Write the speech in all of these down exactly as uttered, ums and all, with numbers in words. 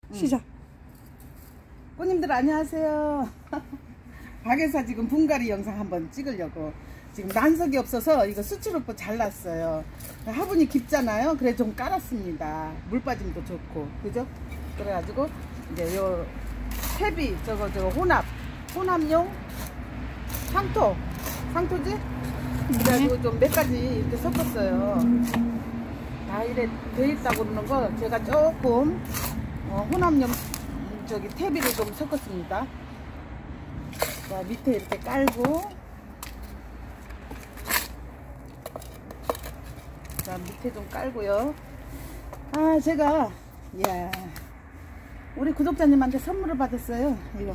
시작. 꽃님들 안녕하세요. 박에서 지금 분갈이 영상 한번 찍으려고 지금 난석이 없어서 이거 수치로또 잘랐어요. 화분이 깊잖아요. 그래 좀 깔았습니다. 물 빠짐도 좋고 그죠? 그래가지고 이제 요 퇴비 저거 저거 혼합 혼합용 상토 상토지? 그래가지고 좀 몇 가지 이렇게 섞었어요. 다 이래 돼 있다고 그러는 거 제가 조금 어, 혼합용 저기 퇴비를 좀 섞었습니다. 자, 밑에 이렇게 깔고, 자, 밑에 좀 깔고요. 아, 제가, 이야, 우리 구독자님한테 선물을 받았어요. 이거.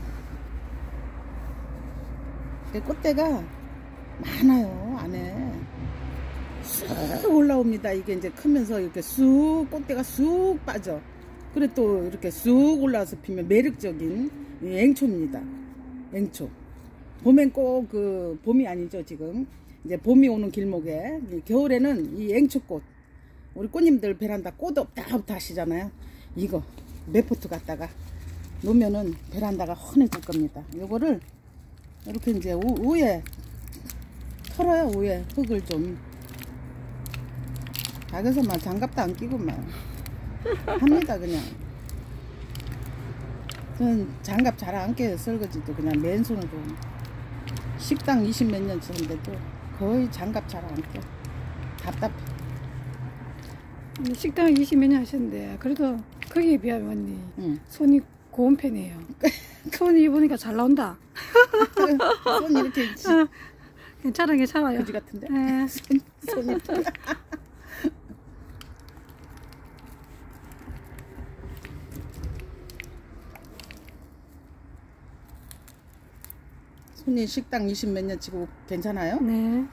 꽃대가 많아요, 안에. 쑥 올라옵니다. 이게 이제 크면서 이렇게 쑥, 꽃대가 쑥 빠져. 그래 또 이렇게 쑥 올라와서 피면 매력적인 앵초입니다. 앵초. 봄엔 꼭 그 봄이 아니죠 지금. 이제 봄이 오는 길목에 겨울에는 이 앵초꽃. 우리 꽃님들 베란다 꽃 없다 없다 하시잖아요. 이거 몇 포트 갖다가 놓으면은 베란다가 환해질 겁니다. 요거를 이렇게 이제 우, 위에 털어요. 위에 흙을 좀. 닭에서 막 장갑도 안 끼고 막 합니다 그냥. 저는 장갑 잘 안 껴요. 설거지도 그냥 맨손으로. 식당 이십 몇 년째 했는데도 거의 장갑 잘 안 껴. 답답해. 식당 이십 몇 년 하셨는데 그래도 거기에 비하면 언니 응. 손이 고운 편이에요. 손이 입으니까 잘 나온다. 손이 이렇게 어, 괜찮아 괜찮아요. 그지 같은데. 네. 손, 손이 손님 식당 이십 몇 년 치고 괜찮아요? 네.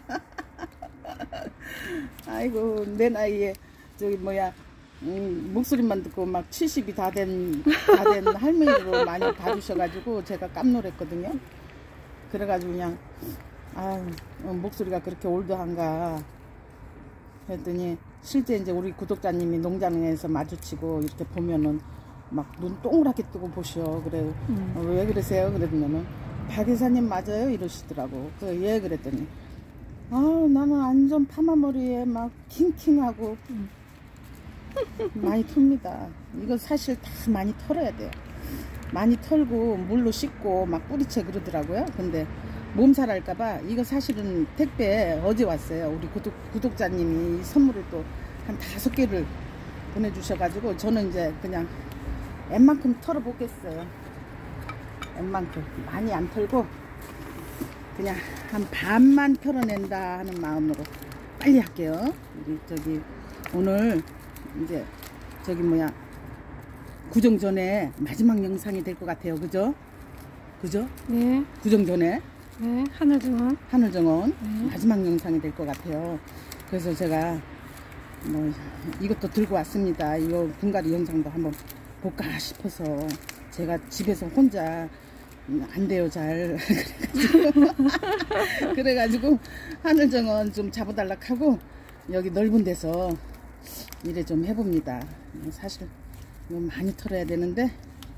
아이고 내 나이에 저기 뭐야 음, 목소리만 듣고 막 칠십이 다 된 다 된 할머니로 많이 봐주셔가지고 제가 깜놀했거든요. 그래가지고 그냥 아 어, 목소리가 그렇게 올드한가 했더니 실제 이제 우리 구독자님이 농장에서 마주치고 이렇게 보면은 막 눈 동그랗게 뜨고 보셔. 그래 음. 어, 왜 그러세요? 그러면은 박 이사님 맞아요? 이러시더라고. 그 예 그랬더니 아 나는 완전 파마머리에 막 킹킹하고 음. 많이 텄니다. 이거 사실 다 많이 털어야 돼요. 많이 털고 물로 씻고 막 뿌리채 그러더라고요. 근데 몸살 할까봐 이거 사실은 택배 어제 왔어요. 우리 구독, 구독자님이 선물을 또 한 다섯 개를 보내주셔가지고 저는 이제 그냥 웬만큼 털어보겠어요. 웬만큼 많이 안 털고 그냥 한 반만 털어낸다 하는 마음으로 빨리 할게요. 우리 저기 오늘 이제 저기 뭐야 구정 전에 마지막 영상이 될 것 같아요. 그죠? 그죠? 네. 구정 전에 네. 하늘정원 하늘정원 네. 마지막 영상이 될 것 같아요. 그래서 제가 뭐 이것도 들고 왔습니다. 이거 분갈이 영상도 한번 볼까 싶어서 제가 집에서 혼자 안 돼요 잘. 그래가지고, 그래가지고 하늘정원 좀 잡아달라 하고 여기 넓은 데서 일에 좀 해봅니다. 사실 많이 털어야 되는데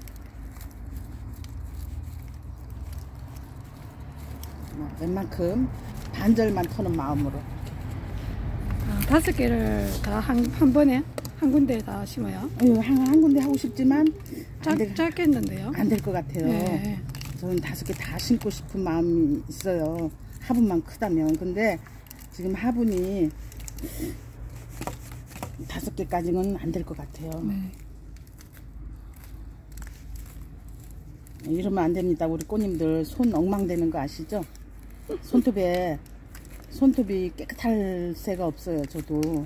뭐 웬만큼 반절만 터는 마음으로 아, 다섯 개를 다 한 한 번에 한 군데 다 심어요. 한, 한 군데 하고 싶지만 작, 짧겠는데요? 안 될 것 같아요. 네. 저는 다섯 개 다 심고 싶은 마음이 있어요. 화분만 크다면. 근데 지금 화분이 다섯 개까지는 안 될 것 같아요. 네. 이러면 안 됩니다. 우리 꽃님들 손 엉망되는 거 아시죠? 손톱에 손톱이 깨끗할 새가 없어요. 저도.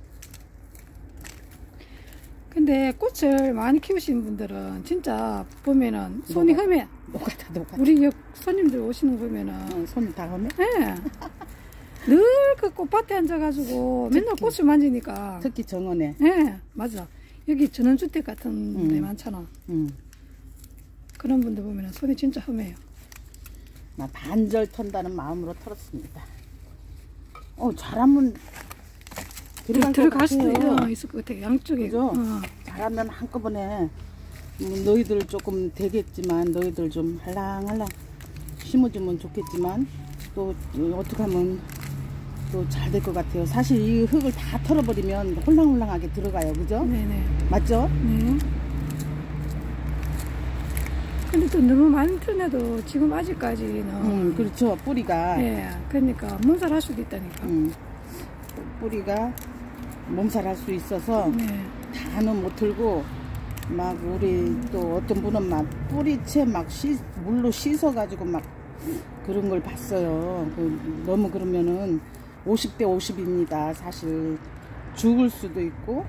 근데 꽃을 많이 키우시는 분들은 진짜 보면은 손이 녹아, 험해. 녹았다 녹았다. 우리 여, 손님들 오시는 거 보면은 어, 손이 다 험해? 네. 늘 그 꽃밭에 앉아가지고 맨날 특히, 꽃을 만지니까. 특히 정원에. 네, 맞아. 여기 전원주택 같은 음. 데 많잖아. 음. 그런 분들 보면 손이 진짜 험해요. 나 반절 턴다는 마음으로 털었습니다. 어, 잘하면 들어갈 들어갈 것 수도 같아요. 있, 있을 것 같아요. 양쪽에. 그죠? 어. 잘하면 한꺼번에 뭐 너희들 조금 되겠지만 너희들 좀 할랑할랑 심어주면 좋겠지만 또 어떻게 하면 또 잘 될 것 같아요. 사실 이 흙을 다 털어버리면 홀랑홀랑하게 들어가요. 그죠? 네네. 맞죠? 네. 근데 또 너무 많이 틀어도 지금 아직까지는. 음, 그렇죠. 뿌리가. 예. 그러니까 몸살할 수도 있다니까. 음, 뿌리가 몸살할 수 있어서 네. 다는 못 틀고 막 우리 또 어떤 분은 막 뿌리채 막 씻, 물로 씻어가지고 막 그런 걸 봤어요. 그 너무 그러면은 오십 대 오십입니다. 사실 죽을 수도 있고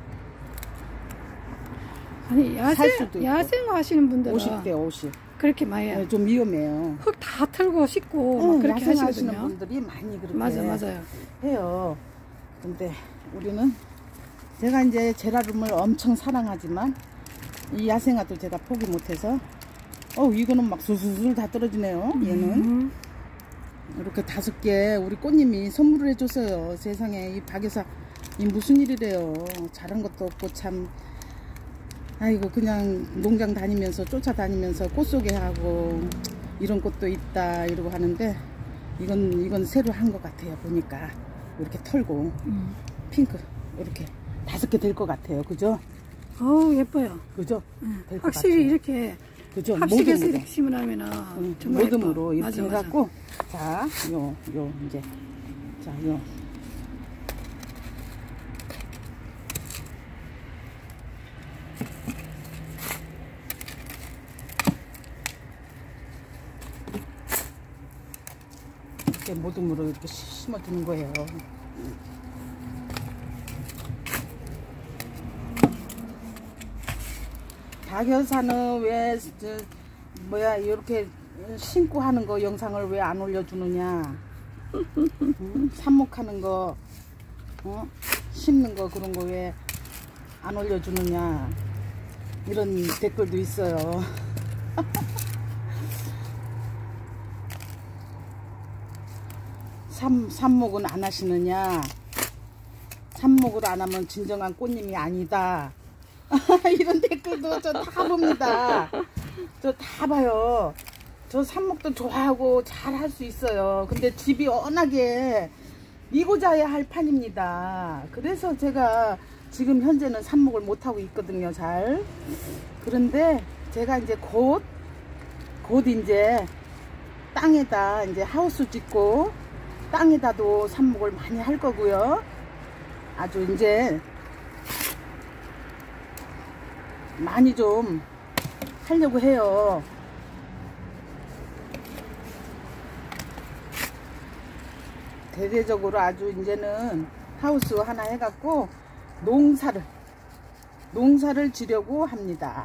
아니 살 야생 수도 있고. 야생 하시는 분들은 오십 대 오십. 그렇게 많이 해요. 네, 좀 위험해요. 흙 다 털고 씻고 막 응, 그렇게 야생 하시거든요. 하시는 분들이 많이 그렇게 맞아 맞아요. 해요. 근데 우리는 제가 이제 제라늄을 엄청 사랑하지만 이 야생화도 제가 포기 못해서 어 이거는 막 술술술 다 떨어지네요. 얘는 음. 이렇게 다섯 개 우리 꽃님이 선물을 해줬어요. 세상에 이 박여사 이 무슨 일이래요. 잘한 것도 없고 참 아이고 그냥 농장 다니면서 쫓아다니면서 꽃 소개하고 이런 꽃도 있다 이러고 하는데 이건 이건 새로 한 것 같아요. 보니까 이렇게 털고 음. 핑크 이렇게 다섯 개 될 것 같아요. 그죠? 어우 예뻐요. 그죠? 응. 될 것 확실히 같아요. 이렇게 그죠? 합식해서 모듬으로. 이렇게 심으면은 응, 정말 모듬으로 예뻐. 이렇게 맞아, 맞아. 해갖고 자, 요, 요 이제 자, 요 이렇게 모듬으로 이렇게 심어주는 거예요. 박여사는 왜 저 뭐야 이렇게 신고 하는 거 영상을 왜 안 올려주느냐? 응? 삽목하는 거, 어? 심는 거 그런 거 왜 안 올려주느냐? 이런 댓글도 있어요. 삽, 삽목은 안 하시느냐? 삽목을 안 하면 진정한 꽃님이 아니다. 이런 댓글도 저 다 봅니다. 저 다 봐요. 저 삽목도 좋아하고 잘 할 수 있어요. 근데 집이 워낙에 미고자야 할 판입니다. 그래서 제가 지금 현재는 삽목을 못하고 있거든요. 잘. 그런데 제가 이제 곧, 곧 이제 땅에다 이제 하우스 짓고 땅에다도 삽목을 많이 할 거고요. 아주 이제 많이 좀 하려고 해요. 대대적으로 아주 이제는 하우스 하나 해갖고 농사를 농사를 지려고 합니다.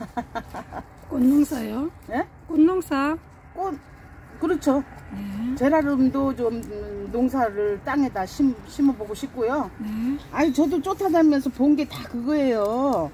꽃농사요? 예? 꽃농사? 꽃 그렇죠. 네. 제라늄도 좀 농사를 땅에다 심, 심어보고 싶고요. 네. 아니 저도 쫓아다니면서 본 게 다 그거예요.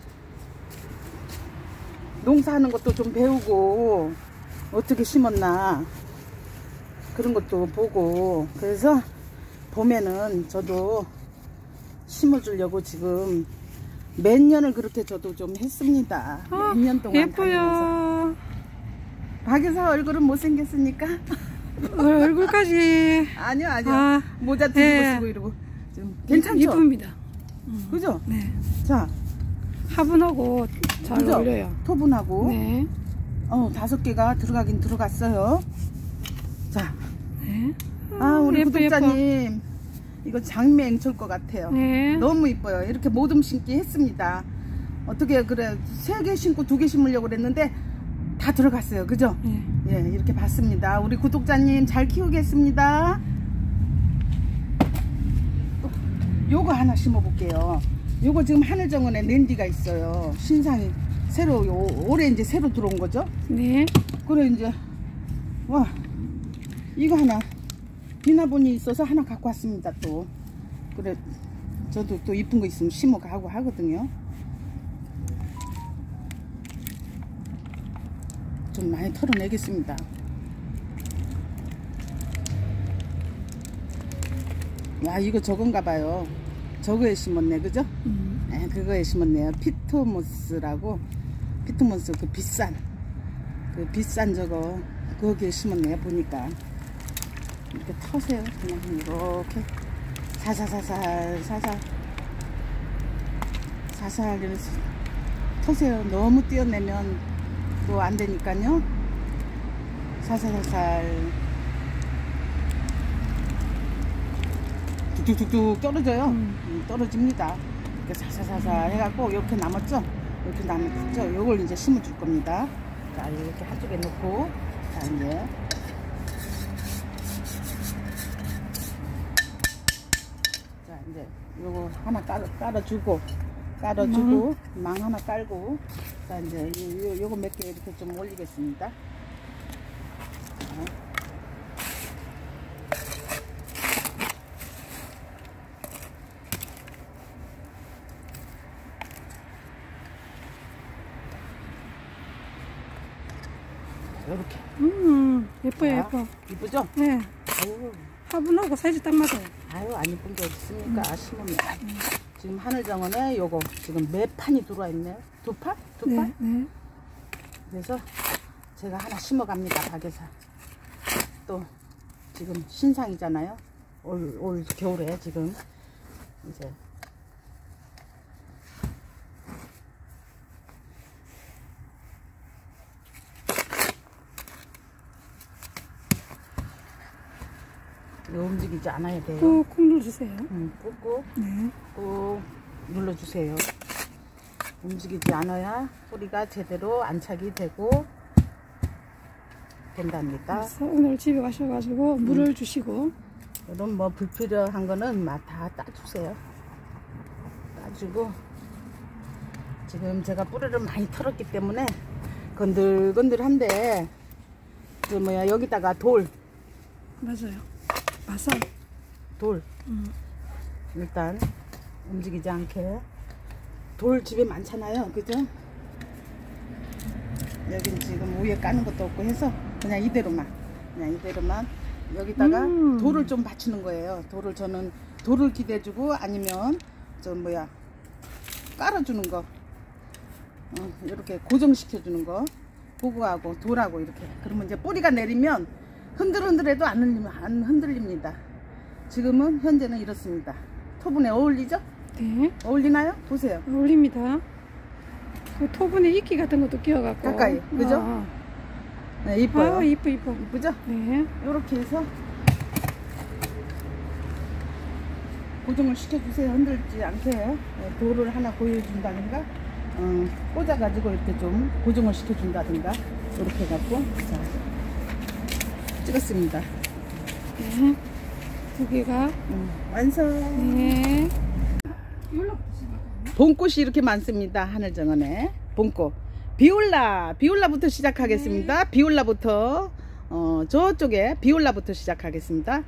농사하는 것도 좀 배우고 어떻게 심었나 그런 것도 보고 그래서 봄에는 저도 심어주려고 지금 몇 년을 그렇게 저도 좀 했습니다. 아, 몇 년 동안 다니면서. 예뻐요. 박여사 얼굴은 못생겼습니까? 얼굴까지. 아니요 아니요. 아, 모자 들고 네. 쓰고 이러고 좀 괜찮죠? 예쁩니다. 그죠? 네. 자 화분하고 잘 그죠? 어울려요. 토분하고 네. 어 다섯 개가 들어가긴 들어갔어요. 자, 네. 아 우리 예뻐, 구독자님 이거 장미 앵초일 것 같아요. 네. 너무 이뻐요. 이렇게 모듬 심기 했습니다. 어떻게 그래 세 개 심고 두 개 심으려고 그랬는데 다 들어갔어요. 그죠? 네. 예, 이렇게 봤습니다. 우리 구독자님 잘 키우겠습니다. 요거 하나 심어 볼게요. 요거 지금 하늘정원에 랜디가 있어요. 신상이 새로 요, 올해 이제 새로 들어온 거죠. 네. 그래 이제 와 이거 하나 비나본이 있어서 하나 갖고 왔습니다. 또 그래 저도 또 이쁜 거 있으면 심어 가고 하거든요. 좀 많이 털어내겠습니다. 와 이거 저건가 봐요. 저거에 심었네. 그죠? 음. 네, 그거에 심었네요. 피토모스라고 피트먼스 그 비싼 그 비싼 저거 거기에 심었네요. 보니까 이렇게 터세요. 그냥 이렇게 사사사살 사살 사살 이래서 터세요. 너무 띄어내면 또 안 되니까요. 사살사살 뚝뚝뚝뚝 떨어져요. 음. 떨어집니다. 이렇게 사사사살 해갖고 이렇게 남았죠? 이렇게 남았죠? 요걸 이제 심어줄 겁니다. 자, 이렇게 한쪽에 놓고, 자, 이제. 자, 이제 요거 하나 깔아, 깔아주고, 깔아주고, 음. 망 하나 깔고, 자, 이제 요, 요, 요거 몇 개 이렇게 좀 올리겠습니다. 자. 이렇게. 음, 예뻐요, 자, 예뻐. 이쁘죠? 네. 아유, 화분하고 사이즈 딱 맞아요. 아유, 안 이쁜 게 어딨습니까? 음. 아시면. 음. 지금 하늘정원에 요거 지금 몇 판이 들어와 있네요. 두 판? 두 판? 네, 네. 그래서 제가 하나 심어갑니다. 박에서. 또 지금 신상이잖아요. 올, 올 겨울에 지금 이제. 움직이지 않아야 돼요. 꾹꾹 눌러주세요. 음, 꾹꾹 네. 꾹 눌러주세요. 움직이지 않아야 뿌리가 제대로 안착이 되고 된답니다. 그래서 오늘 집에 가셔가지고 물을 음. 주시고 이런 뭐 불필요한 거는 다 따주세요. 따주고 지금 제가 뿌리를 많이 털었기 때문에 건들건들한데 그 뭐야 여기다가 돌 맞아요. 마살 돌 음. 일단 움직이지 않게 돌 집에 많잖아요. 그죠? 여기는 지금 위에 까는 것도 없고 해서 그냥 이대로만 그냥 이대로만 여기다가 음. 돌을 좀 받치는 거예요. 돌을 저는 돌을 기대주고 아니면 저 뭐야 깔아주는 거 어, 이렇게 고정시켜 주는 거 보고하고 돌하고 이렇게 그러면 이제 뿌리가 내리면 흔들흔들해도 안, 흔들림, 안 흔들립니다. 지금은 현재는 이렇습니다. 토분에 어울리죠? 네. 어울리나요? 보세요. 어울립니다. 그 토분에 이끼 같은 것도 끼워갖고 가까이 그죠? 아. 네, 이뻐요. 아, 이뻐 이뻐. 이쁘죠? 네. 이렇게 해서 고정을 시켜주세요. 흔들지 않게 네, 돌을 하나 보여준다든가 어, 꽂아가지고 이렇게 좀 고정을 시켜준다든가 이렇게 해갖고 자, 찍었습니다. 네. 두 개가 음, 완성. 네. 봄꽃이 이렇게 많습니다. 하늘정원에 봄꽃 비올라 비올라부터 시작하겠습니다. 네. 비올라부터 어, 저쪽에 비올라부터 시작하겠습니다.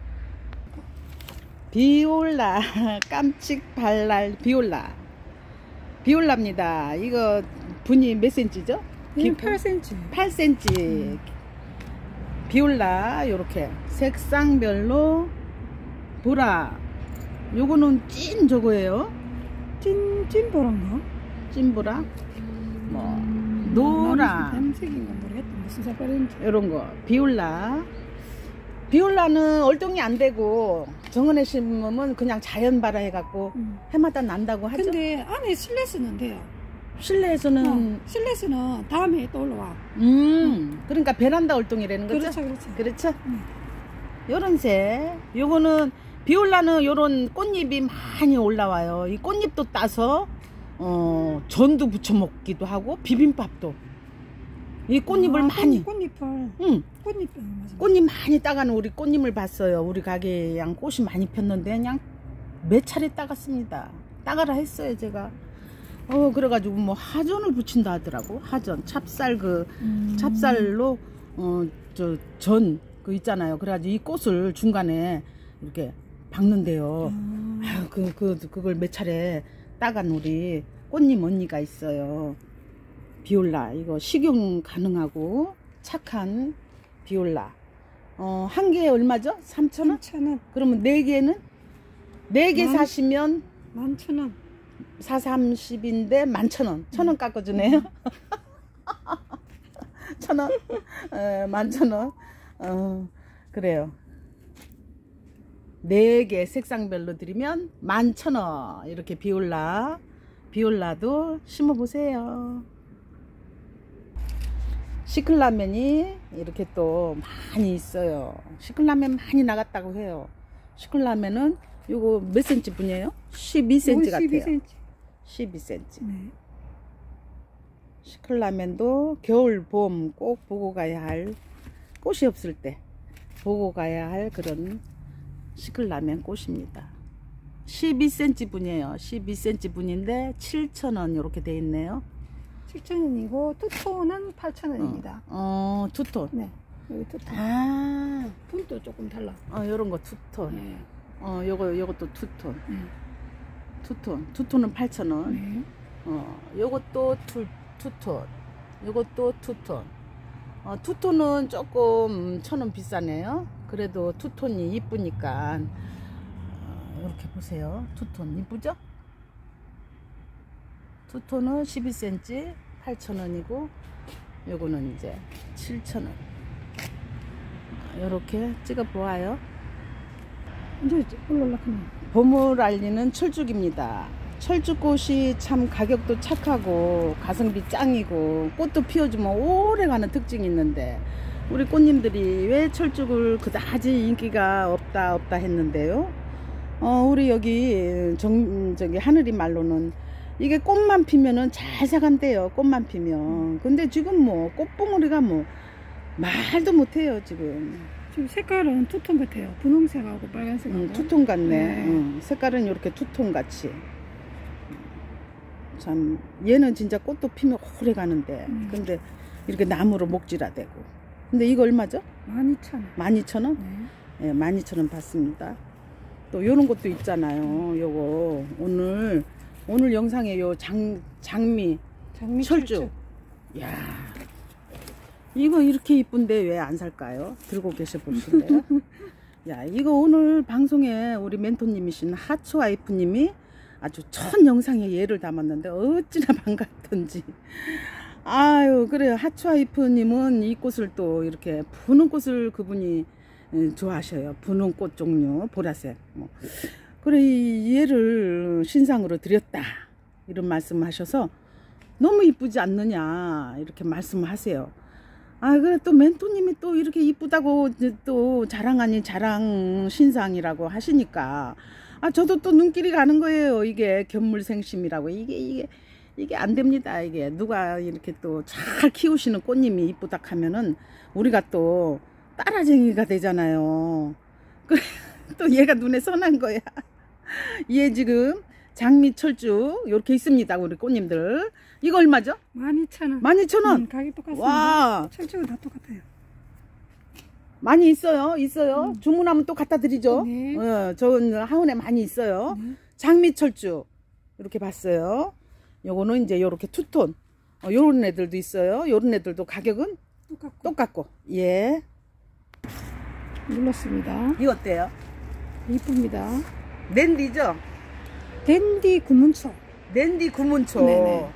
비올라 깜찍 발랄 비올라 비올라입니다. 이거 분이 몇 센치죠? 네, 팔 센치 팔 센치 음. 비올라 요렇게 색상별로 보라 요거는 찐 저거예요. 찐 찐보라인가? 찐보라 뭐 노라 남색인 건 모르겠다. 무슨 색깔인지 요런 거 비올라 비올라는 얼동이 안 되고 정원에 심으면 그냥 자연 발화 해갖고 음. 해마다 난다고 하죠. 근데 안에 실내에서는 돼요. 실내에서는 어, 실내에서는 다음에 또 올라와. 음, 음. 그러니까 베란다 얼동이라는 거죠. 그렇죠, 그렇죠. 그렇죠. 음. 요런 색 요거는 비올라는 요런 꽃잎이 많이 올라와요. 이 꽃잎도 따서 어, 전도 부쳐 먹기도 하고 비빔밥도 이 꽃잎을 아, 많이 꽃잎을 응. 꽃잎 맞아. 꽃잎 많이 따가는 우리 꽃잎을 봤어요. 우리 가게에 그냥 꽃이 많이 폈는데 그냥 몇 차례 따갔습니다. 따가라 했어요 제가. 어 그래가지고 뭐 하전을 붙인다 하더라고. 하전 찹쌀 그 음. 찹쌀로 어 저 전 그 있잖아요. 그래가지고 이 꽃을 중간에 이렇게 박는데요. 음. 아유 그, 그 그걸 몇 차례 따간 우리 꽃님 언니가 있어요. 비올라 이거 식용 가능하고 착한 비올라 어, 한 개에 얼마죠? 삼천 원? 삼천 원. 그러면 네 개는 네 개 사시면 만천 원. 사삼십인데 만천 원. 천 원 깎아주네요. 천 원. 어, 만 천 원. 어, 그래요. 네 개 색상별로 드리면 만 천 원. 이렇게 비올라. 비올라도 심어보세요. 시클라멘이 이렇게 또 많이 있어요. 시클라멘 많이 나갔다고 해요. 시클라멘은 요거 몇 센치 분이에요? 십이 센치 같아요. 십이 센치. 십이 센치. 네. 시클라멘도 겨울 봄 꼭 보고 가야 할, 꽃이 없을 때 보고 가야 할 그런 시클라멘 꽃입니다. 십이 센치 분이에요. 십이 센치 분인데 칠천 원 이렇게 돼 있네요. 칠천 원이고 투톤은 팔천 원입니다. 어, 어, 투톤. 네. 여기 투톤. 아, 분도 조금 달라. 어, 요런 거 투톤. 네. 어, 요거 요것도 투톤. 네. 투톤. 투톤은 팔천 원. 네. 어, 요것도 투, 투톤. 요것도 투톤. 어, 투톤은 조금 천 원 비싸네요. 그래도 투톤이 이쁘니까 어, 이렇게 보세요. 투톤 이쁘죠? 투톤은 십이 센치 팔천 원이고 요거는 이제 칠천 원. 이렇게 찍어 보아요. 이제 올라가네. 봄을 알리는 철쭉입니다. 철쭉꽃이 참 가격도 착하고 가성비 짱이고 꽃도 피워주면 오래가는 특징이 있는데 우리 꽃님들이 왜 철쭉을 그다지 인기가 없다 없다 했는데요. 어, 우리 여기 정, 저기 하늘이 말로는 이게 꽃만 피면은 잘 사간대요. 꽃만 피면. 근데 지금 뭐 꽃봉오리가 뭐 말도 못해요 지금. 지금 색깔은 투톤 같아요. 분홍색하고 빨간색하고. 음, 투톤 같네. 네. 음, 색깔은 이렇게 투톤 같이. 참 얘는 진짜 꽃도 피면 오래 가는데 음. 근데 이렇게 나무로 목질화되고. 근데 이거 얼마죠? 만 이천 원. 만 이천 원? 네. 예, 만 이천 원 받습니다. 또 요런 것도 있잖아요. 요거 오늘 오늘 영상에 요 장, 장미, 장미 철쭉. 야, 이거 이렇게 이쁜데 왜 안 살까요? 들고 계셔 보실래요? 야, 이거 오늘 방송에 우리 멘토님이신 하츠와이프님이 아주 첫 영상에 얘를 담았는데 어찌나 반갑던지. 아유, 그래요. 하츠와이프님은 이 꽃을 또 이렇게 푸는 꽃을 그분이 좋아하셔요. 푸는 꽃 종류, 보라색. 뭐. 그래, 얘를 신상으로 드렸다. 이런 말씀을 하셔서 너무 이쁘지 않느냐. 이렇게 말씀을 하세요. 아, 그래, 또 멘토님이 또 이렇게 이쁘다고 또 자랑 아닌 자랑 신상이라고 하시니까 아, 저도 또 눈길이 가는 거예요. 이게 견물생심이라고. 이게, 이게, 이게 안 됩니다. 이게 누가 이렇게 또 잘 키우시는 꽃님이 이쁘다 하면은 우리가 또 따라쟁이가 되잖아요. 그래, 또 얘가 눈에 선한 거야. 얘 지금 장미철쭉 이렇게 있습니다. 우리 꽃님들. 이거 얼마죠? 만 이천 원. 만 이천 원. 음, 가격 똑같습니다. 와. 철쭉은 다 똑같아요. 많이 있어요. 있어요. 음. 주문하면 또 갖다 드리죠. 네. 어, 전 하원에 많이 있어요. 네. 장미철쭉 이렇게 봤어요. 요거는 이제 요렇게 투톤. 어, 요런 애들도 있어요. 요런 애들도 가격은 똑같고. 똑같고. 예. 눌렀습니다. 이거 어때요? 이쁩니다. 랜디죠? 댄디 구문초. 랜디 구문초. 네네.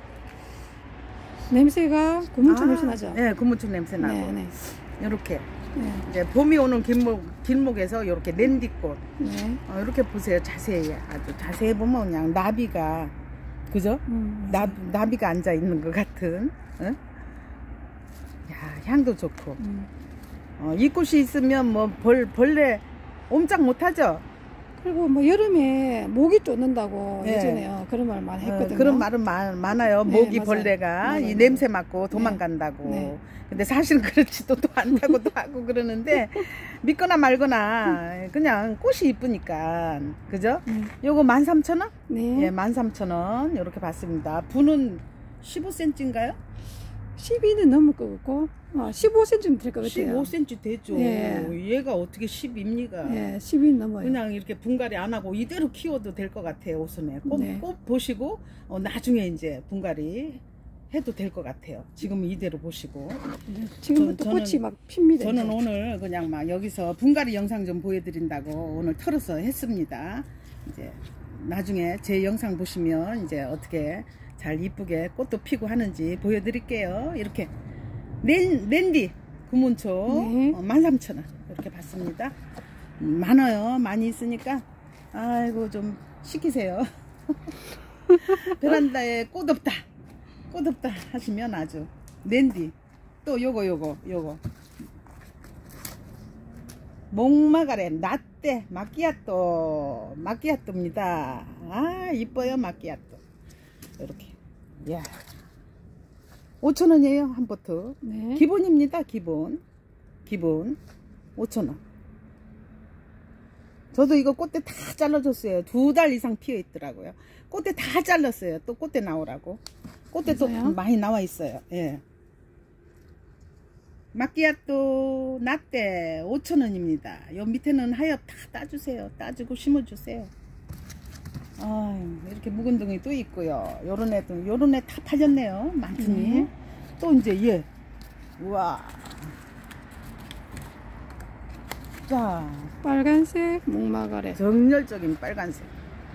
냄새가 구문초 아, 냄새 나죠? 네, 구문초 냄새 나고. 네네. 요렇게. 네. 이제 봄이 오는 길목, 길목에서 요렇게 랜디꽃. 네. 어, 이렇게 보세요. 자세히. 아주 자세히 보면 그냥 나비가, 그죠? 음, 나, 나비가 앉아 있는 것 같은. 응? 야, 향도 좋고. 음. 어, 이 꽃이 있으면 뭐 벌, 벌레 옴짝 못하죠? 그리고 뭐 여름에 모기 쫓는다고 네. 예전에요. 그런 말 많이 했거든요. 어, 그런 말은 많, 많아요. 네, 모기 맞아요. 벌레가 맞아요. 이 냄새 맡고 도망간다고. 네. 근데 사실은 그렇지도 또 않다고도 하고 그러는데 믿거나 말거나 그냥 꽃이 이쁘니까. 그죠? 네. 요거 만 삼천 원? 네. 예, 만 삼천 원. 이렇게 봤습니다. 분은 십오 센치인가요? 십이는 넘을 것 같고 어, 십오 센티미터 될 것 같아요. 십오 센치 되죠. 예. 얘가 어떻게 십입니까? 예, 십이 넘어요. 그냥 이렇게 분갈이 안 하고 이대로 키워도 될 것 같아요. 옷은에 꼭, 네. 꼭 보시고 어, 나중에 이제 분갈이 해도 될 것 같아요. 지금 이대로 보시고. 네, 지금부터 저는- 꽃이 막 핍니다. 저는 이제. 오늘 그냥 막 여기서 분갈이 영상 좀 보여드린다고 오늘 털어서 했습니다. 이제 나중에 제 영상 보시면 이제 어떻게 잘 이쁘게 꽃도 피고 하는지 보여드릴게요. 이렇게 랜, 랜디 구문초 네. 어, 만 삼천 원 이렇게 받습니다. 음, 많아요. 많이 있으니까 아이고 좀 시키세요. 베란다에 꽃 없다 꽃 없다 하시면 아주 랜디. 또 요거 요거 요거 목마가렛 라떼 마끼아또 마끼아또입니다. 아 이뻐요 마끼아또. 이렇게 야 오천 원이에요 한 포트. 네. 기본입니다. 기본 기본 오천 원. 저도 이거 꽃대 다 잘라줬어요. 두 달 이상 피어 있더라고요. 꽃대 다 잘랐어요. 또 꽃대 나오라고. 꽃대 또 맞아요? 많이 나와 있어요. 예. 마끼아또 라떼 오천 원입니다. 요 밑에는 하엽 다 따주세요. 따주고 심어주세요. 아유, 이렇게 묵은 등이 또 있고요. 요런 애도 요런 애 다 팔렸네요. 많더니. 네. 또 이제 얘. 우와. 자, 빨간색 목마가렛. 정열적인 빨간색.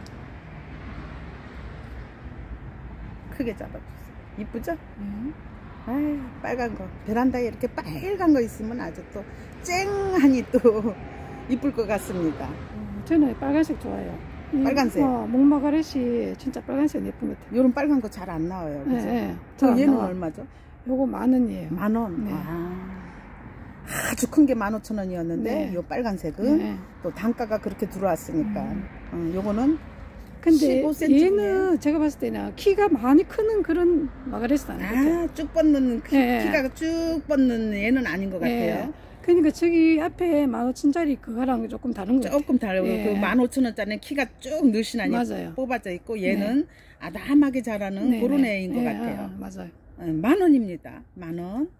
크게 잡아주세요. 이쁘죠? 네. 아유, 빨간 거. 베란다에 이렇게 빨간 거 있으면 아주 또 쨍하니 또 이쁠 것 같습니다. 어, 저는 빨간색 좋아해요. 이, 빨간색. 어, 목마가렛이 진짜 빨간색 예쁜 것 같아요. 요런 빨간 거 잘 안 나와요. 그죠? 네, 네. 저 잘안 얘는 나와. 얼마죠? 요거 만 원이에요. 만 원. 네. 아, 아주 큰 게 만 오천 원이었는데 네. 요 빨간색은 네. 또 단가가 그렇게 들어왔으니까 음. 어, 요거는 근데 십오 센티미터 얘는 제가 봤을 때는 키가 많이 크는 그런 마가렛은 아닌 것 같아요. 아, 쭉 뻗는 키, 네. 키가 쭉 뻗는 얘는 아닌 것 같아요. 예. 그러니까 저기 앞에 만 오천짜리 그거랑 조금 다른 것 같아요. 조금 다르고 예. 그 만 오천 원짜리는 키가 쭉 늘씬하니 맞아요. 뽑아져 있고 얘는 아담하게 자라는 네, 그런 네. 애인 것 예, 같아요. 아, 맞아요. 어, 만 원입니다. 만 원.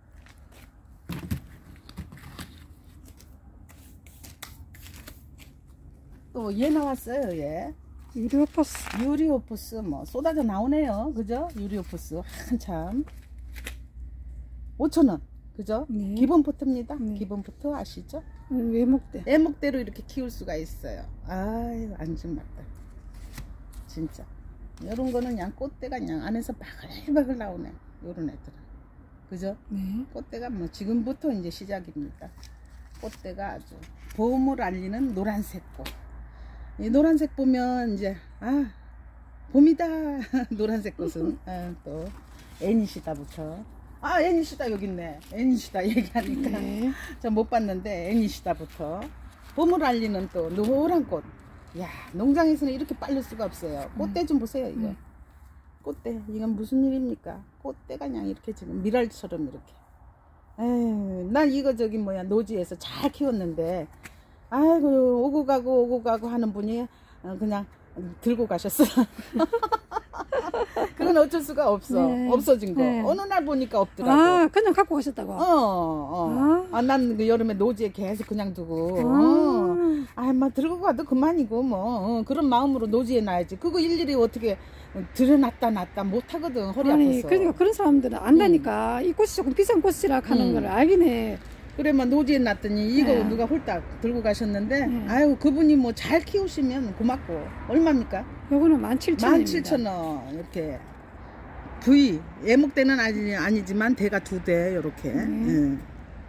또 얘 나왔어요. 얘 유리오포스. 유리오포스 뭐 쏟아져 나오네요. 그죠? 유리오포스 한참 오천 원. 그죠? 네. 기본 포트입니다. 네. 기본 포트 아시죠? 음, 외목대. 애목대로 이렇게 키울 수가 있어요. 아유, 안심 맞다. 진짜. 이런 거는 그냥 꽃대가 그냥 안에서 바글바글 나오네. 요런 애들은. 그죠? 네. 꽃대가 뭐 지금부터 이제 시작입니다. 꽃대가 아주 봄을 알리는 노란색 꽃. 이 노란색 보면 이제, 아, 봄이다. 노란색 꽃은. 아, 또, 애니시다부터. 아, 애니시다 여기 있네. 애니시다 얘기하니까. 네. 저 못 봤는데 애니시다부터 봄을 알리는 또 노란 꽃. 야, 농장에서는 이렇게 빨릴 수가 없어요. 꽃대 좀 보세요. 이거 음. 꽃대 이건 무슨 일입니까? 꽃대가 그냥 이렇게 지금 미랄처럼 이렇게. 에휴, 난 이거 저기 뭐야 노지에서 잘 키웠는데 아이고 오고 가고 오고 가고 하는 분이 그냥 들고 가셨어. 그건 어쩔 수가 없어. 네. 없어진 거. 네. 어느 날 보니까 없더라고. 아, 그냥 갖고 가셨다고? 어, 어. 아. 아, 난 그 여름에 노지에 계속 그냥 두고. 아. 어. 아, 막 들고 가도 그만이고, 뭐. 어, 그런 마음으로 노지에 놔야지. 그거 일일이 어떻게 들여놨다 놨다 못하거든. 허리 아니, 아파서. 그러니까 그런 사람들은 안다니까. 이 꽃이 조금 비싼 꽃이라 하는 음. 걸 알긴 해. 그래, 막 노지에 놨더니 이거 네. 누가 홀딱 들고 가셨는데, 네. 아유, 그분이 뭐 잘 키우시면 고맙고. 얼마입니까? 요거는 만 칠천 원입니다. 만 칠천 원. 이렇게. V. 애목대는 아니, 아니지만 대가 두 대, 요렇게. 네.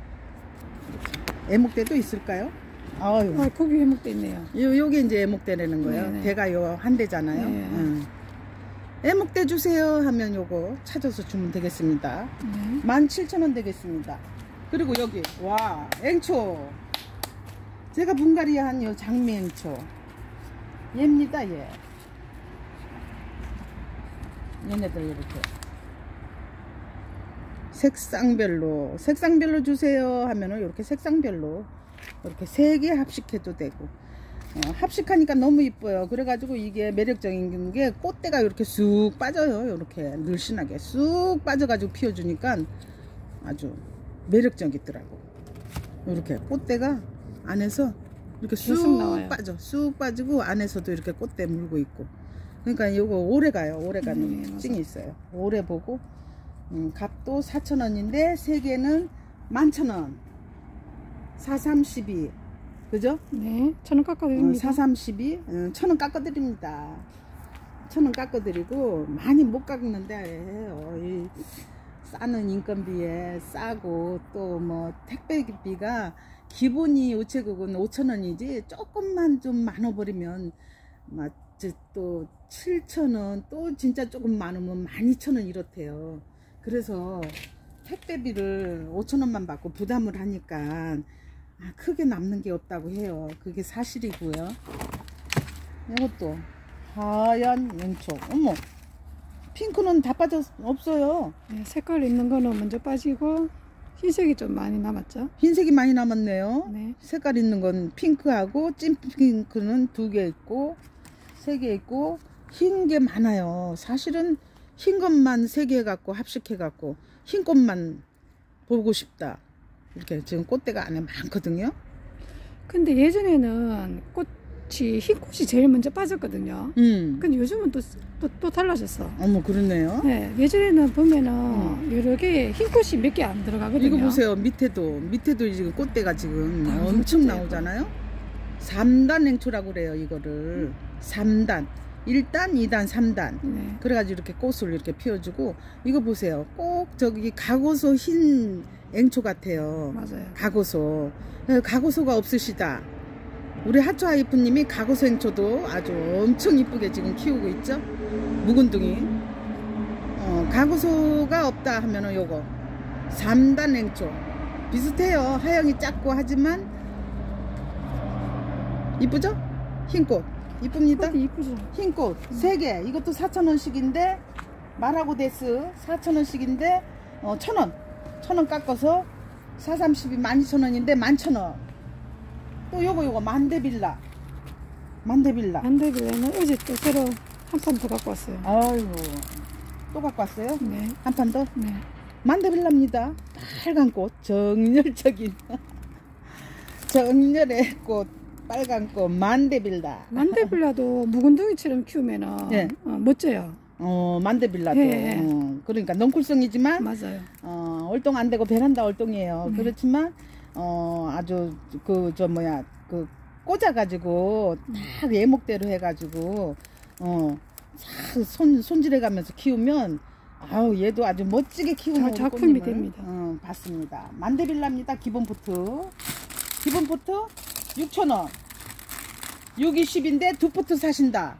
예. 애목대도 있을까요? 아유. 아, 거기 외목대 있네요. 요, 요게 이제 애목대라는 거예요. 네네. 대가 요 한 대잖아요. 네. 응. 애목대 주세요 하면 요거 찾아서 주면 되겠습니다. 네. 만 칠천 원 되겠습니다. 그리고 여기, 와, 앵초. 제가 분갈이 한 요 장미앵초. 얘입니다, 얘. 얘네들 이렇게. 색상별로, 색상별로 주세요 하면은 이렇게 색상별로 이렇게 세 개 합식해도 되고. 어, 합식하니까 너무 이뻐요. 그래가지고 이게 매력적인 게 꽃대가 이렇게 쑥 빠져요. 이렇게 늘씬하게 쑥 빠져가지고 피워주니까 아주 매력적이더라고. 이렇게 꽃대가 안에서 이렇게 쑥 계속 나와요. 빠져. 쑥 빠지고 안에서도 이렇게 꽃대 물고 있고. 그러니까 이거 오래 가요. 오래 가는 네, 특징이 있어요. 오래 보고. 음, 값도 사천 원인데 세 개는 만천 원. 사삼십이. 그죠? 네. 천원 어, 깎아드립니다. 사삼십이. 어, 천 원 깎아드립니다. 천 원 깎아드리고 많이 못 깎는데 어, 이 싸는 인건비에 싸고 또 뭐 택배비가 기본이 우체국은 오천 원이지 조금만 좀 많아버리면 막 또 칠천 원, 또 진짜 조금 많으면 만 이천 원 이렇대요. 그래서 택배비를 오천 원만 받고 부담을 하니까 아, 크게 남는 게 없다고 해요. 그게 사실이고요. 이것도 하얀 냉초. 어머, 핑크는 다 빠져 없어요. 네, 색깔 있는 거는 먼저 빠지고 흰색이 좀 많이 남았죠. 흰색이 많이 남았네요. 네. 색깔 있는 건 핑크하고 찐핑크는 두 개 있고 세 개 있고 흰 게 많아요. 사실은 흰 것만 세 개 갖고 합식해 갖고 흰 꽃만 보고 싶다. 이렇게 지금 꽃대가 안에 많거든요. 근데 예전에는 꽃이 흰 꽃이 제일 먼저 빠졌거든요. 음. 근데 요즘은 또, 또, 또 달라졌어. 어머, 그렇네요. 네, 예전에는 보면은 음. 여러 개 흰 꽃이 몇 개 안 들어가거든요. 이거 보세요. 밑에도 밑에도 지금 꽃대가 지금 아, 엄청 진짜 나오잖아요. 삼 단 냉초라고 그래요. 이거를 삼 단, 일 단, 이 단, 삼 단. 네. 그래가지고 이렇게 꽃을 이렇게 피워주고, 이거 보세요. 꼭 저기 가고소 흰 앵초 같아요. 맞아요. 가고소. 가고소가 없으시다. 우리 하초아이프님이 가고소 앵초도 아주 엄청 이쁘게 지금 키우고 있죠. 묵은둥이. 어, 가고소가 없다 하면은 요거 삼 단 앵초 비슷해요. 하영이 작고 하지만 이쁘죠? 흰꽃 이쁩니다. 이쁘죠. 흰꽃 세 개. 이것도 사천 원씩인데 말하고 데스 사천 원씩인데 어, 천 원 천 원 깎아서 사삼십이 만 이천 원인데 만 천 원. 또 요거 요거 만데빌라 만데빌라 만데빌라는 어제 또 새로 한 판 더 갖고 왔어요. 아이고 또 갖고 왔어요? 네. 한 판 더? 네. 만데빌라입니다. 빨간 꽃 정열적인 정열의 꽃 빨간 꽃 만데빌라. 만데빌라도 묵은둥이처럼 키우면은 네. 어, 멋져요. 어 만데빌라도 예. 어, 그러니까 넌쿨성이지만 맞아요. 어, 얼동 안 되고 베란다 얼동이에요. 네. 그렇지만 어 아주 그 저 뭐야 그 꽂아가지고 딱 예목대로 해가지고 어손 손질해가면서 키우면 아우 얘도 아주 멋지게 키우는 자, 작품이 됩니다. 어, 봤습니다. 만데빌라입니다. 기본 포트 기본 포트 육천 원 육이십인데 두 포트 사신다.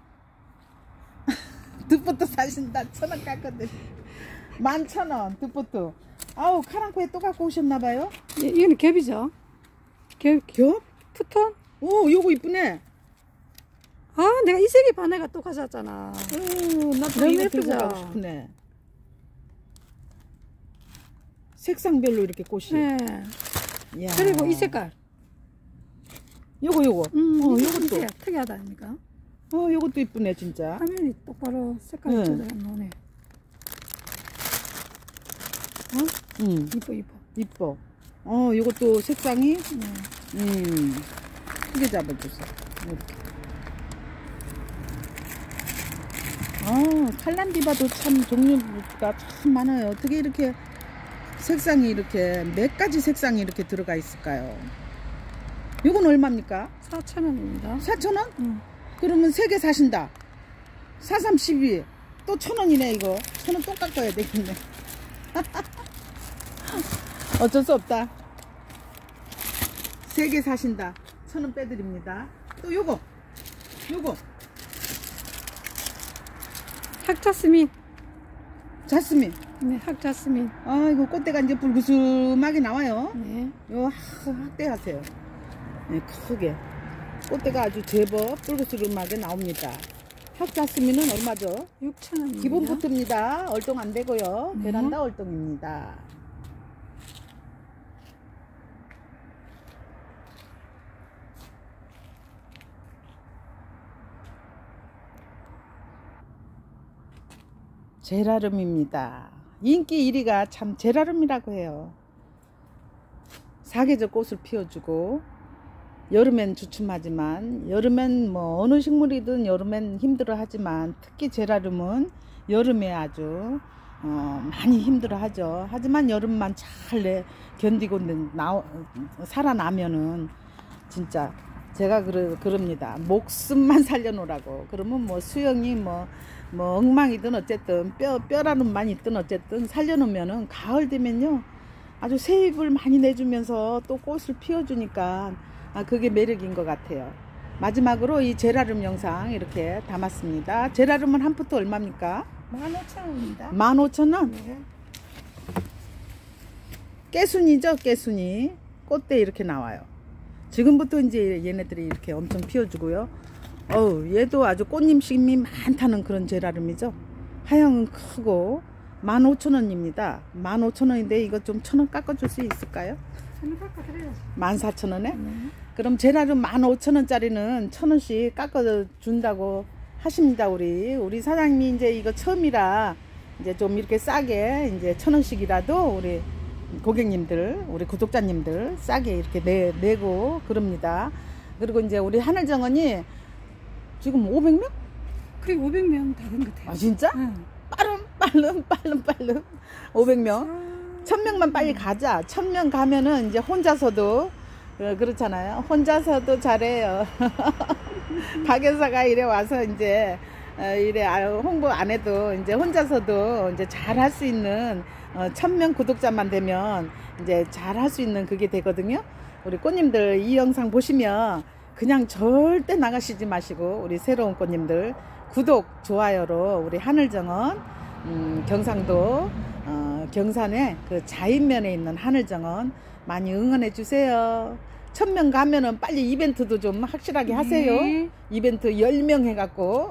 두 포트 사신다. 천 원 깎거든. 만 천 원 두 포트. 아우 카랑코에 또 갖고 오셨나봐요. 예, 이거는 겹이죠. 겹, 겹? 푸톤? 오 요거 이쁘네. 아, 내가 이 색이 반해가 또 가져왔잖아. 오 나도 너무 이거 들고 예쁘죠? 가고 싶네. 색상별로 이렇게 꽃이. 네. 이야. 그리고 이 색깔. 요거 요거. 음, 어 이 요것도. 색깔 특이하다 아닙니까? 어 요것도 이쁘네 진짜. 화면이 똑바로 색깔이 네. 조절 안 나오네. 어? 음 이뻐, 이뻐. 이뻐. 어 요것도 색상이 네. 음 크게 잡아주세요. 이렇게. 아 칼란디바도 참 종류가 참 많아요. 어떻게 이렇게 색상이 이렇게 몇 가지 색상이 이렇게 들어가 있을까요? 요건 얼마입니까? 사천 원입니다. 사천 원? 응. 그러면 세 개 사신다. 사삼십이 또 천 원이네 이거. 천 원 또 깎아야 되겠네. 어쩔 수 없다. 세 개 사신다. 천 원 빼드립니다. 또 요거 요거 학자스민. 자스민. 네, 학자스민. 아 이거 꽃대가 이제 불구스하게 나와요. 네. 요 확대하세요. 네, 크게 꽃대가 아주 제법 불구스름하게 나옵니다. 핫자스민은 얼마죠? 육천 원입니다. 기본 포트입니다. 얼동 안 되고요. 네. 베란다 얼동입니다. 제라름입니다. 인기 일 위가 참 제라름이라고 해요. 사계절 꽃을 피워주고 여름엔 주춤하지만 여름엔 뭐 어느 식물이든 여름엔 힘들어 하지만 특히 제라름은 여름에 아주 어 많이 힘들어 하죠. 하지만 여름만 잘 내, 견디고 나, 살아나면은 진짜 제가 그러, 그럽니다. 목숨만 살려놓으라고. 그러면 뭐 수영이 뭐 뭐 엉망이든 어쨌든 뼈, 뼈라는만 있든 어쨌든 살려놓으면은 가을 되면요 아주 새잎을 많이 내주면서 또 꽃을 피워주니까 아, 그게 매력인 것 같아요. 마지막으로 이 제라늄 영상 이렇게 담았습니다. 제라늄은 한 포트 얼마입니까? 만 오천 원입니다. 만 오천 원? 네. 깨순이죠, 깨순이. 꽃대 이렇게 나와요. 지금부터 이제 얘네들이 이렇게 엄청 피워주고요. 어우, 얘도 아주 꽃님심이 많다는 그런 제라늄이죠. 하향은 크고 만 오천 원입니다. 만 오천 원인데 이거 좀 천 원 깎아줄 수 있을까요? 천 원 깎아드려야지. 만 사천 원에? 네. 그럼 제라늄 만 오천 원짜리는 천 원씩 깎아준다고 하십니다. 우리 우리 사장님이 이제 이거 처음이라 이제 좀 이렇게 싸게 이제 천 원씩이라도 우리 고객님들, 우리 구독자님들 싸게 이렇게 내, 내고 그럽니다. 그리고 이제 우리 하늘정원이 지금 오백 명? 그래 오백 명 다 된 것 같아요. 아 진짜? 응. 빠름 빠름 빠름 빠름 오백 명. 천 명만 빨리 가자. 천 명 가면은 이제 혼자서도 어, 그렇잖아요. 혼자서도 잘해요. 박여사가 이래 와서 이제 어, 이래 홍보 안 해도 이제 혼자서도 이제 잘 할 수 있는 어, 천 명 구독자만 되면 이제 잘 할 수 있는 그게 되거든요. 우리 꽃님들 이 영상 보시면 그냥 절대 나가시지 마시고 우리 새로운 꽃님들 구독 좋아요로 우리 하늘정원 음, 경상도 어, 경산에 그 자인면에 있는 하늘정원 많이 응원해 주세요. 천 명 가면은 빨리 이벤트도 좀 확실하게 하세요. 네. 이벤트 열 명 해갖고.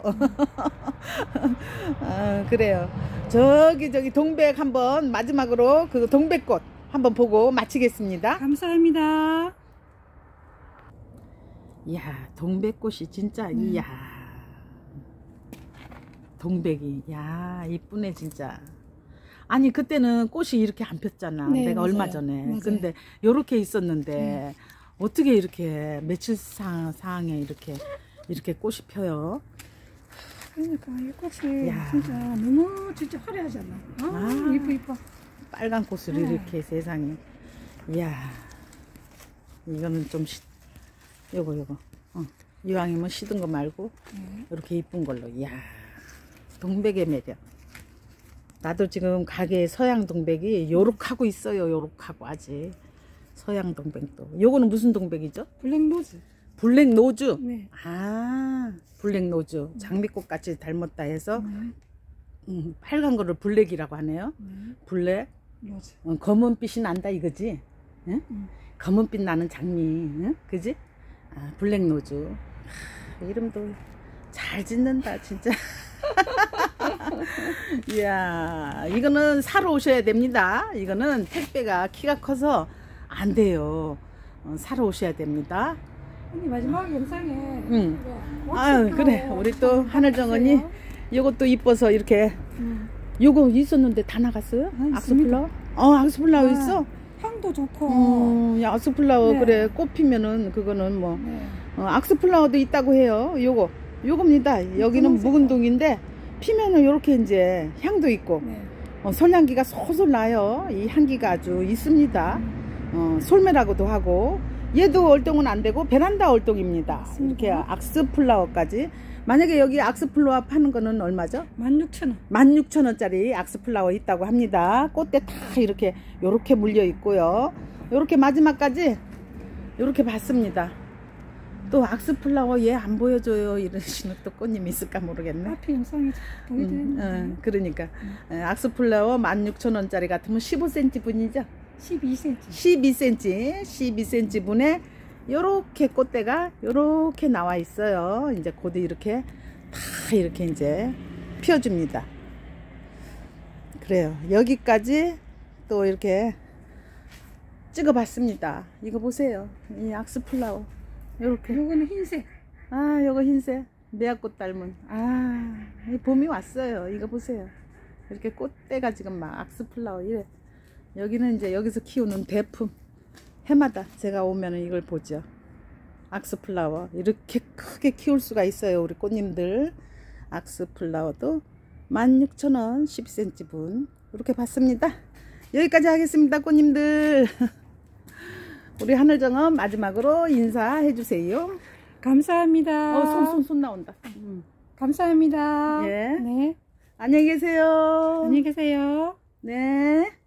어, 그래요. 저기, 저기 동백 한번 마지막으로 그 동백꽃 한번 보고 마치겠습니다. 감사합니다. 이야, 동백꽃이 진짜, 음. 이야. 동백이, 야, 이쁘네, 진짜. 아니, 그때는 꽃이 이렇게 안 폈잖아. 네, 내가 맞아요. 얼마 전에. 맞아요. 근데 요렇게 있었는데, 네. 어떻게 이렇게 며칠 상, 상에 이렇게, 이렇게 꽃이 펴요? 그러니까 이 꽃이 야. 진짜 너무 진짜 화려하지 않나? 아, 아. 이뻐 이뻐. 빨간 꽃을 네. 이렇게 세상에. 이야, 이거는 좀, 시, 요거, 요거. 어. 이왕이면 시든 거 말고, 네. 이렇게 이쁜 걸로. 이야, 동백의 매력. 나도 지금 가게에 서양 동백이 요렇하고 있어요. 요렇하고 아직. 서양 동백도. 요거는 무슨 동백이죠? 블랙로즈. 블랙 노즈. 네. 아, 블랙 노즈. 장미꽃 같이 닮았다 해서 네. 음, 빨간 거를 블랙이라고 하네요. 네. 블랙. 로즈. 어, 검은빛이 난다 이거지? 응? 음. 검은빛 나는 장미. 응? 그지? 아, 블랙 노즈. 하, 이름도 잘 짓는다 진짜. 이야, 이거는 사러 오셔야 됩니다. 이거는 택배가 키가 커서 안 돼요. 어, 사러 오셔야 됩니다. 언니 마지막 영상에 응. 이거 아유, 왁스도 그래. 우리 또 하늘정원이 있어요. 이것도 이뻐서 이렇게. 음. 요거 있었는데 다 나갔어요? 아, 악스플라워? 어, 악스플라워 아, 있어? 향도 좋고. 어, 야, 악스플라워. 네. 그래. 꽃 피면은 그거는 뭐. 네. 어, 악스플라워도 있다고 해요. 요거. 요겁니다. 여기는 분홍색. 묵은 동인데 피면은 요렇게 이제 향도 있고. 네. 어, 솔향기가 솔솔 나요. 이 향기가 아주 있습니다. 어, 솔매라고도 하고. 얘도 월동은 안 되고 베란다 월동입니다. 맞습니다. 이렇게 악스플라워까지. 만약에 여기 악스플라워 파는 거는 얼마죠? 만 육천 원. 만 육천 원짜리 악스플라워 있다고 합니다. 꽃대 다 이렇게 요렇게 물려 있고요. 요렇게 마지막까지 요렇게 봤습니다. 또 악스플라워 얘 안 보여줘요 이러시는 또 꽃님이 있을까 모르겠네. 앞에 영상이 보여드리는 음, 어, 그러니까 음. 악스플라워 만 육천 원짜리 같으면 십오 센티미터 분이죠. 십이 센티미터. 십이 센티미터 십이 센티미터 분에 요렇게 꽃대가 요렇게 나와 있어요. 이제 곧 이렇게 다 이렇게 이제 피워줍니다. 그래요. 여기까지 또 이렇게 찍어봤습니다. 이거 보세요. 이 악스플라워 요렇게. 요거는 흰색. 아, 요거 흰색 매화꽃 닮은. 아, 봄이 왔어요. 이거 보세요. 이렇게 꽃대가 지금 막 악스플라워 이래. 여기는 이제 여기서 키우는 대품. 해마다 제가 오면은 이걸 보죠. 악스플라워 이렇게 크게 키울 수가 있어요. 우리 꽃님들. 악스플라워도 만 육천 원 십 센티미터 분 이렇게 봤습니다. 여기까지 하겠습니다. 꽃님들. 우리 하늘정원 마지막으로 인사해 주세요. 감사합니다. 어, 손, 손, 손 나온다. 음. 감사합니다. 예. 네. 안녕히 계세요. 안녕히 계세요. 네.